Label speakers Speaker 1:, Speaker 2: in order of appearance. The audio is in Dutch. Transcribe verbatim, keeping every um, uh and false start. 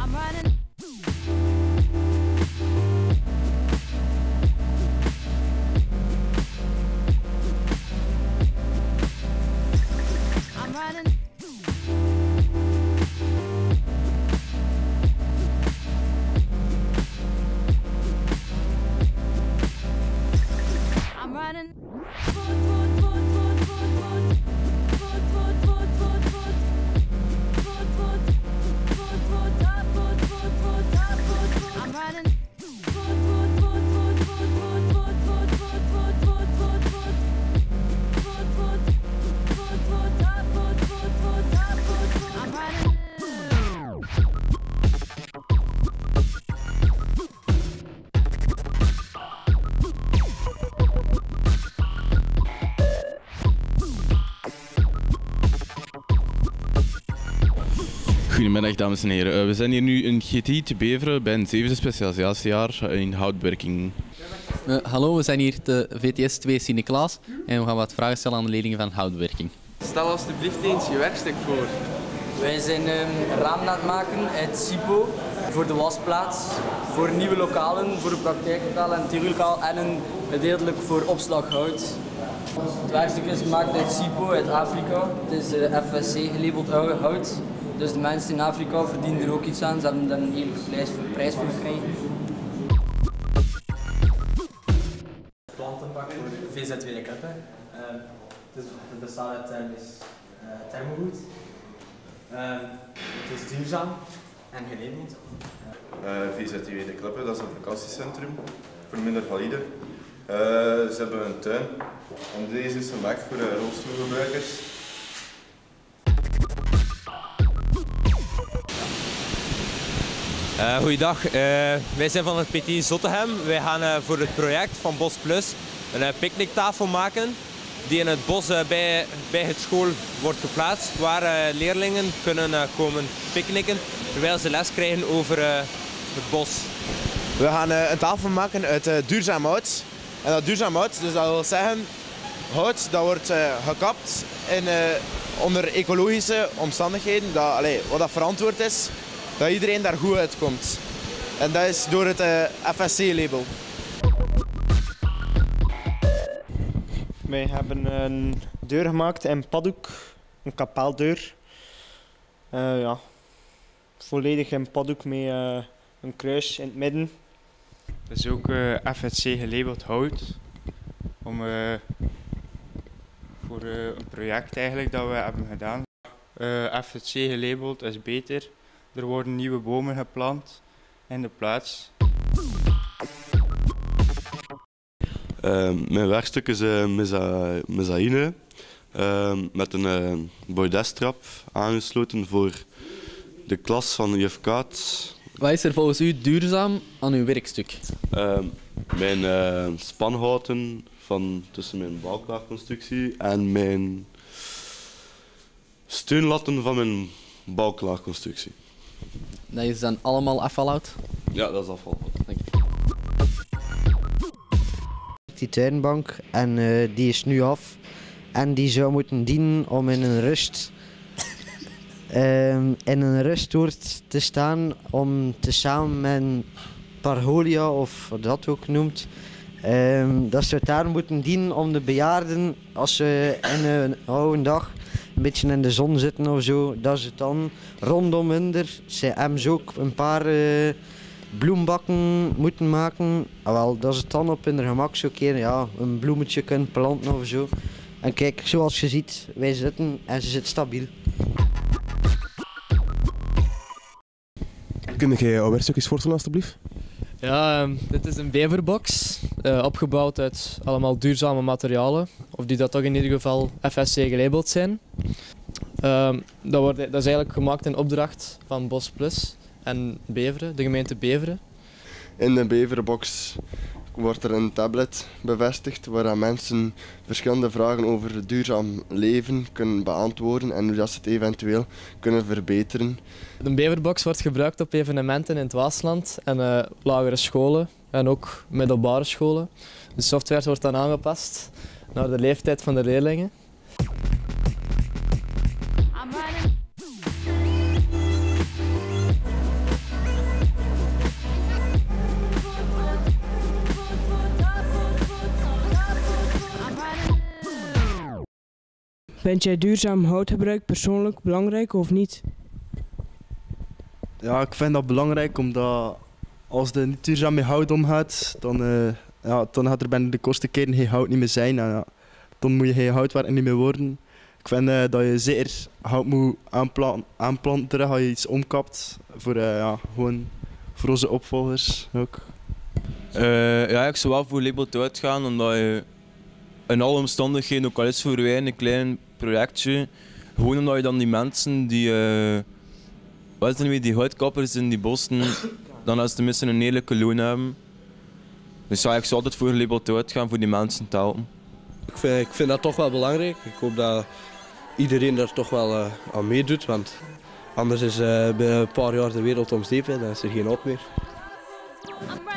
Speaker 1: Goedemiddag dames en heren. We zijn hier nu in G T I te Beveren bij een zevende specialisatiejaar in houtwerking.
Speaker 2: Uh, hallo, we zijn hier te V T S twee Sint-Niklaas en we gaan wat vragen stellen aan de leerlingen van houtwerking.
Speaker 3: Stel alstublieft eens je werkstuk voor.
Speaker 4: Wij zijn een raam aan het maken uit Sipo voor de wasplaats, voor nieuwe lokalen, voor een praktijklokaal en een theorielokaal en een gedeeltelijk voor opslag hout. Het werkstuk is gemaakt uit Sipo, uit Afrika. Het is uh, F S C gelabeld oude hout. Dus de mensen in Afrika verdienen er ook iets aan, ze hebben daar een eerlijke prijs voor, prijs voor gekregen.
Speaker 5: Plantenbakken voor V Z twee Klippen. Uh, het, het bestaat uit thermisch uh, thermogoed. Uh, het is duurzaam en gelabeld.
Speaker 6: Uh, V Z twee Klippen, dat is een vakantiecentrum voor minder valide. Uh, ze hebben een tuin en deze is gemaakt voor uh, rolstoelgebruikers.
Speaker 7: Uh, goeiedag, uh, wij zijn van het P T I Zottegem. Wij gaan uh, voor het project van Bos Plus een uh, picknicktafel maken die in het bos uh, bij, bij het school wordt geplaatst, waar uh, leerlingen kunnen uh, komen picknicken terwijl ze les krijgen over uh, het bos.
Speaker 8: We gaan uh, een tafel maken uit uh, duurzaam hout. En dat duurzaam hout, dus dat wil zeggen hout dat wordt uh, gekapt in, uh, onder ecologische omstandigheden, dat, allee, wat dat verantwoord is. Dat iedereen daar goed uitkomt. En dat is door het uh, F S C-label.
Speaker 9: Wij hebben een deur gemaakt in paddock, een kapeldeur. Uh, ja. Volledig in paddock met uh, een kruis in het midden.
Speaker 10: Dat is ook uh, F S C gelabeld hout. Om, uh, voor uh, een project eigenlijk dat we hebben gedaan. Uh, F S C gelabeld is beter. Er worden nieuwe bomen geplant in de plaats.
Speaker 11: Uh, mijn werkstuk is uh, meza mezaïne uh, met een uh, boydestrap aangesloten voor de klas van juf Kaat.
Speaker 2: Wat is er volgens u duurzaam aan uw werkstuk?
Speaker 11: Uh, mijn uh, spanhouten van tussen mijn bouwklaagconstructie en mijn steunlatten van mijn bouwklaagconstructie.
Speaker 2: Dat is dan allemaal afvalhout?
Speaker 11: Ja, dat is afvalhout.
Speaker 2: Dank je.
Speaker 12: Die tuinbank en uh, die is nu af en die zou moeten dienen om in een rust um, in een rustoord te staan om te samen met Parholia of wat dat ook noemt. Um, dat zou daar moeten dienen om de bejaarden als ze in een oude dag een beetje in de zon zitten of zo, dat ze dan rondom hun, ze hebben ze ook een paar uh, bloembakken moeten maken. Ah, wel, dat ze dan op hun gemak zo keer ja, een bloemetje kunnen planten of zo. En kijk, zoals je ziet, wij zitten en ze zit stabiel.
Speaker 13: Kun je jouw werkstuk eens voorstellen alstublieft?
Speaker 14: Ja, um, dit is een beverbox, uh, opgebouwd uit allemaal duurzame materialen, of die dat toch in ieder geval F S C gelabeld zijn. Um, dat, wordt, dat is eigenlijk gemaakt in opdracht van Bos Plus en Beveren, de gemeente Beveren.
Speaker 15: In de Beverenbox wordt er een tablet bevestigd waar mensen verschillende vragen over duurzaam leven kunnen beantwoorden en hoe dat ze het eventueel kunnen verbeteren.
Speaker 14: De Beverbox wordt gebruikt op evenementen in het Waasland en uh, lagere scholen en ook middelbare scholen. De software wordt dan aangepast naar de leeftijd van de leerlingen.
Speaker 16: Vind jij duurzaam houtgebruik persoonlijk belangrijk of niet?
Speaker 17: Ja, ik vind dat belangrijk omdat als je niet duurzaam met hout omgaat, dan, uh, ja, dan gaat er binnen de kortste keren geen hout niet meer zijn. En, ja, dan moet je geen houtwerker niet meer worden. Ik vind uh, dat je zeker hout moet aanplanten, aanplanten terug als je iets omkapt. Voor, uh, ja, gewoon voor onze opvolgers ook.
Speaker 18: Uh, ja, ik zou wel voor labeled uitgaan, omdat je in alle omstandigheden, ook al is voor wij een klein projectje, gewoon omdat je dan die mensen die, uh, wat is het nu weer, die houtkappers in die bossen, dan als ze tenminste een eerlijke loon hebben. Dus ja, ik zou altijd voor labeled uitgaan voor die mensen te helpen.
Speaker 19: Ik vind, ik vind dat toch wel belangrijk. Ik hoop dat iedereen er toch wel uh, aan meedoet, want anders is uh, binnen een paar jaar de wereld om zeep en dan is er geen hoop meer.